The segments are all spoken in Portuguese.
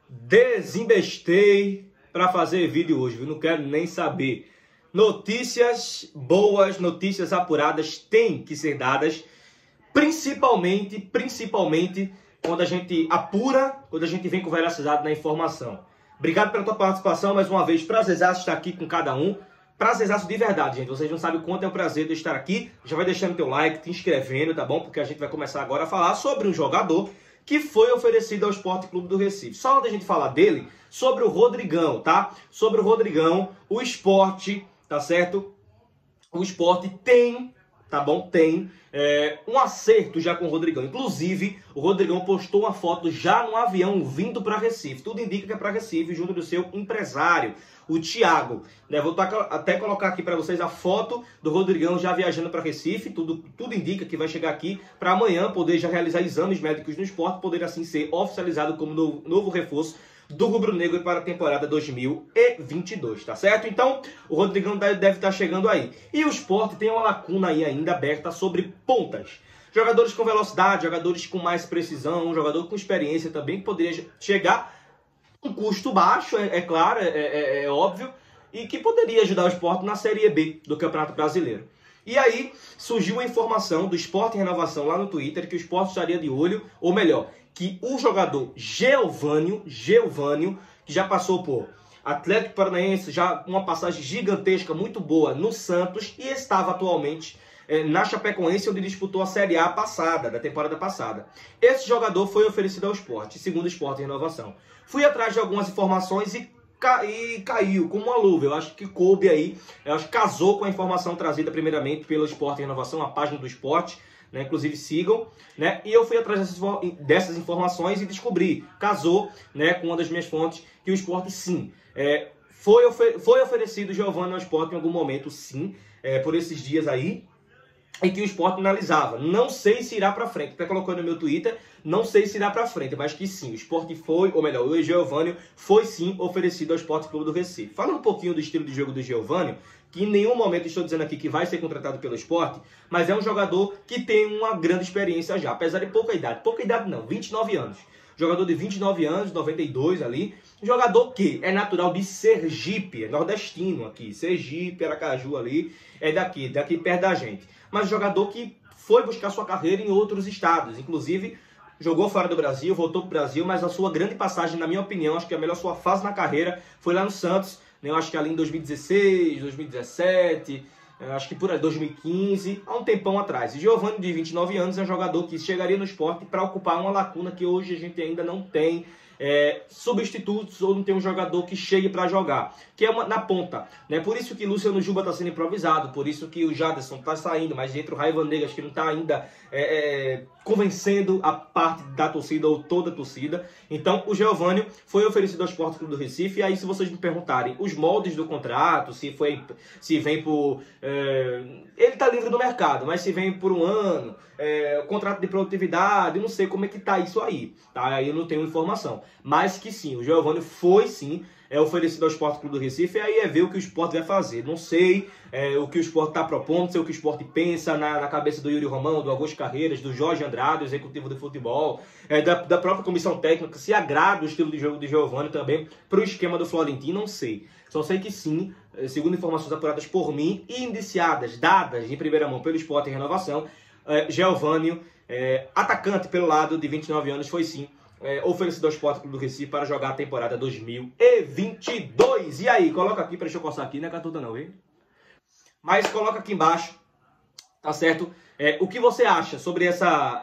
Desembestei para fazer vídeo hoje, viu? Não quero nem saber. Notícias boas, notícias apuradas têm que ser dadas, principalmente quando a gente apura, quando a gente vem com veracidade na informação. Obrigado pela tua participação, mais uma vez, prazerzaço estar aqui com cada um. Prazerzaço de verdade, gente. Vocês não sabem o quanto é o prazer de estar aqui. Já vai deixando teu like, te inscrevendo, tá bom? Porque a gente vai começar agora a falar sobre um jogador que foi oferecido ao Sport Clube do Recife. Só antes da gente falar dele, sobre o Rodrigão, tá? Sobre o Rodrigão, o Sport, tá certo? O Sport tem, tá bom? Tem um acerto já com o Rodrigão. Inclusive, o Rodrigão postou uma foto já no avião vindo para Recife. Tudo indica que é para Recife, junto do seu empresário, o Thiago. Vou até colocar aqui para vocês a foto do Rodrigão já viajando para Recife. Tudo indica que vai chegar aqui para amanhã poder já realizar exames médicos no Sport, poder assim ser oficializado como novo reforço do Rubro Negro para a temporada 2022, tá certo? Então, o Rodrigão deve estar chegando aí. E o Sport tem uma lacuna aí ainda aberta sobre pontas. Jogadores com velocidade, jogadores com mais precisão, um jogador com experiência também que poderia chegar um custo baixo, é claro, é óbvio, e que poderia ajudar o Sport na Série B do Campeonato Brasileiro. E aí surgiu a informação do Sport em Renovação lá no Twitter que o Sport estaria de olho, ou melhor, que o jogador Geovânio, que já passou por Atlético Paranaense, já uma passagem gigantesca, muito boa no Santos, e estava atualmente na Chapecoense, onde disputou a Série A da temporada passada. Esse jogador foi oferecido ao Sport, segundo o Sport em Renovação. Fui atrás de algumas informações e caiu como uma luva. Eu acho que coube aí, eu acho que casou com a informação trazida primeiramente pelo Sport em Renovação, a página do Sport, né? Inclusive sigam, né? E eu fui atrás dessas informações e descobri, casou, né, com uma das minhas fontes, que o Sport sim, foi oferecido Geovânio ao Sport em algum momento, sim, por esses dias aí, e que o Sport analisava. Não sei se irá para frente. Até colocou no meu Twitter, não sei se irá para frente, mas que sim, o Sport foi, ou melhor, o Geovânio foi sim oferecido ao Sport Clube do Recife. Falando um pouquinho do estilo de jogo do Geovânio, que em nenhum momento estou dizendo aqui que vai ser contratado pelo Sport, mas é um jogador que tem uma grande experiência já, apesar de pouca idade não, 29 anos. Jogador de 29 anos, 92 ali, jogador que é natural de Sergipe, é nordestino aqui, Sergipe, Aracaju ali, é daqui perto da gente. Mas jogador que foi buscar sua carreira em outros estados, inclusive jogou fora do Brasil, voltou para o Brasil, mas a sua grande passagem, na minha opinião, acho que a melhor sua fase na carreira foi lá no Santos, né? Eu acho que ali em 2016, 2017, acho que por aí, 2015, há um tempão atrás. E Geovânio, de 29 anos, é um jogador que chegaria no Sport para ocupar uma lacuna que hoje a gente ainda não tem substitutos, ou não tem um jogador que chegue para jogar, que é na ponta, né? Por isso que Luciano Juba está sendo improvisado, por isso que o Jaderson está saindo, mas entra o Raiva Negra, acho que não está ainda convencendo a parte da torcida ou toda a torcida. Então o Geovânio foi oferecido ao Sport Clube do Recife. E aí, se vocês me perguntarem os moldes do contrato, se vem por ele está livre do mercado, mas se vem por um ano, contrato de produtividade, não sei como é que tá isso aí, tá? Aí eu não tenho informação, mas que sim, o Geovânio foi sim oferecido ao Sport Clube do Recife. E aí é ver o que o Sport vai fazer. Não sei o que o Sport está propondo, não sei o que o Sport pensa na cabeça do Yuri Romão, do Augusto Carreiras, do Jorge Andrade, o executivo de futebol, da própria comissão técnica, se agrada o estilo de jogo de Geovânio também para o esquema do Florentino, não sei. Só sei que sim, segundo informações apuradas por mim e indiciadas, dadas em primeira mão pelo Sport em Renovação, Geovânio, atacante pelo lado de 29 anos, foi sim oferecido ao Sport Clube do Recife para jogar a temporada 2022. E aí, coloca aqui, deixa eu coçar aqui, não é catuta não, hein? Mas coloca aqui embaixo, tá certo? O que você acha sobre essa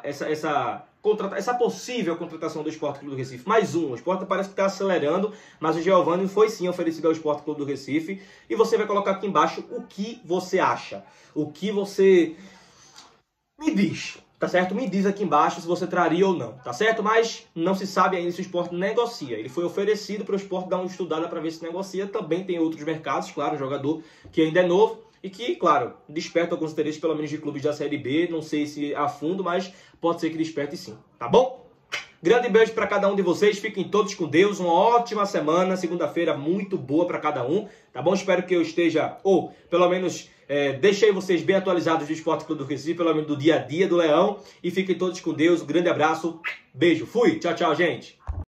possível contratação do Sport Clube do Recife? Mais um, o Sport parece que está acelerando, mas o Geovânio foi sim oferecido ao Sport Clube do Recife. E você vai colocar aqui embaixo o que você acha, o que você me diz. Tá certo? Me diz aqui embaixo se você traria ou não, tá certo? Mas não se sabe ainda se o Sport negocia. Ele foi oferecido para o Sport dar uma estudada para ver se negocia. Também tem outros mercados, claro, um jogador que ainda é novo e que, claro, desperta alguns interesses, pelo menos de clubes da Série B. Não sei se a fundo, mas pode ser que desperte sim, tá bom? Grande beijo para cada um de vocês, fiquem todos com Deus, uma ótima semana, segunda-feira muito boa para cada um, tá bom? Espero que eu esteja, ou pelo menos deixei vocês bem atualizados do Sport Clube do Recife, pelo menos do dia a dia do Leão, e fiquem todos com Deus, um grande abraço, beijo, fui, tchau, tchau, gente!